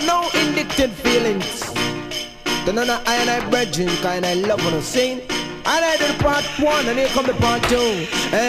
no indicted feelings. Then I and I brethren, kind I love what I'm saying. And I did part one, and here come the part two.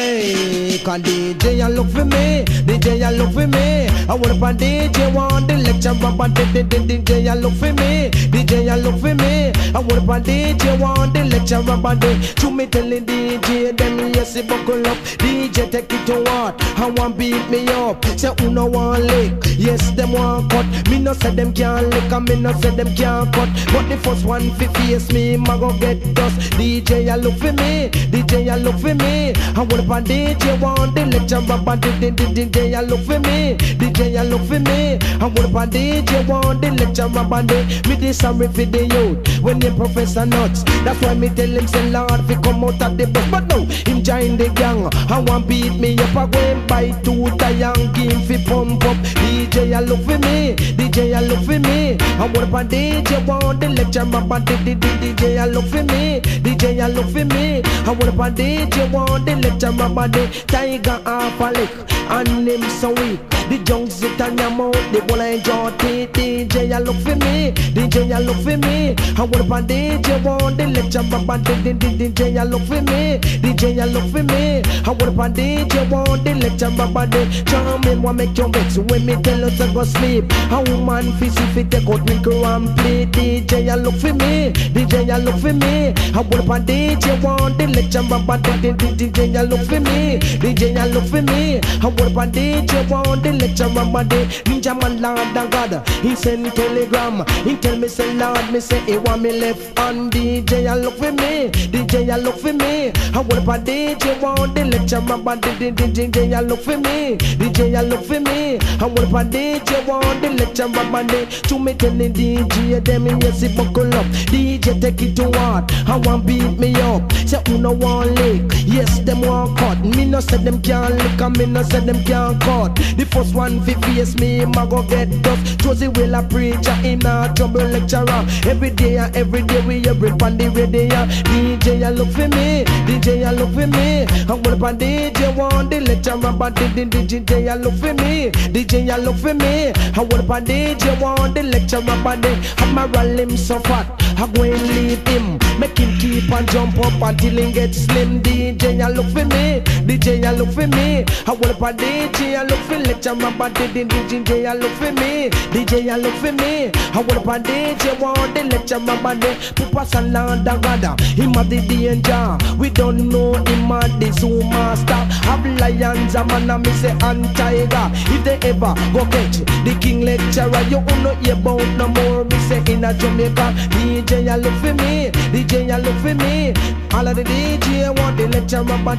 Hey, can DJ you look for me? DJ you look for me? I want up on DJ want the lecture up on DJ you look for me? DJ you look for me? I want up on DJ want the lecture up on the. To me telling DJ, them yes it buckle up. DJ take it to what? I want beat me up. Say who no want lick? Yes them want cut. Me no say them can't lick, and me no say them can't cut. But the first one fi face me, ma go get dust. DJ you look for me, DJ you look for me. I want up on DJ want the lecture up on DJ you look for me, DJ you look for me. I want up on DJ want the lecture up on the. Me this sorry for the youth when you professor nuts. That's why me tell him say Lord fi come out of the bus. But no, him join the gang. I want beat me up, I go and buy two young game fi pump up. DJ you look for me, DJ you look for me. I want up on DJ want the lecture up on DJ you look for me, DJ you look for me. I want up on DJ want the lecture up on the. Tiger half a lick and him so weak. The junks it on your mouth, the ball enjoy it. DJ you look for me, DJ you look for me. I want up on DJ want the lecture up on DJ you look for me, DJ you look for me. I want up on DJ want the lecture up on the. Charming want make you vex when me tell us to go sleep. A woman fishy fit take out me go and play. DJ you look for me, DJ you look for me. I want up on DJ want the lecture up on DJ you look for me, DJ you look for me. I want up on DJ want the lecture up on the. Ninja man Lord and God, he send telegram. He tell me say Lord, me say he want me left on. DJ you look for me, DJ you look for me. I want up on DJ want the lecture up on DJ you look for me, DJ you look for me. I want up on DJ want the lecture up on the. To me telling DJ them yes he buckle up. DJ take it to what? I want beat me up. Say who no want lick? Yes them want cut. Me no say them can't lick, and me no say them can't cut. The first one fi face me, ma go get dust. Josie will a preacher in a trouble lecturer. Every day we a rip on the radio. DJ you look for me, DJ you look for me. I want up on DJ want the lecturer, but DJ you look for me, DJ you look for me. I want up on DJ want the lecturer, but the Admiral him so fat. I go and leave him, make him keep and jump up until he gets slim. DJ you look for me, DJ you look for me. I want up on DJ you look for lecturer, but DJ you look for me, DJ you look for me. I want up on DJ want the lecturer, but the Pupas and Lord and God, him of the danger. We don't know him of the zoo master. Have lions a man and me say and tiger. If they ever go catch the king lecturer, you won't know hear about no more. Me say in a Jamaica, DJ you look for me, DJ you look for me. All of the DJ want the lecturer, but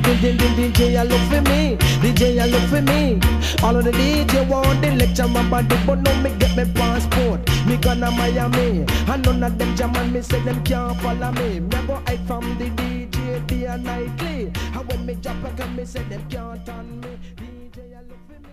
DJ you look for me, DJ you look for me. All of the DJ want the lecturer, but no me get me passport. Me gonna Miami, and none of them jam and me say them can't follow me. Me go hide from the DJ day and nightly. And when me drop a can me say them can't on me. DJ you look for me.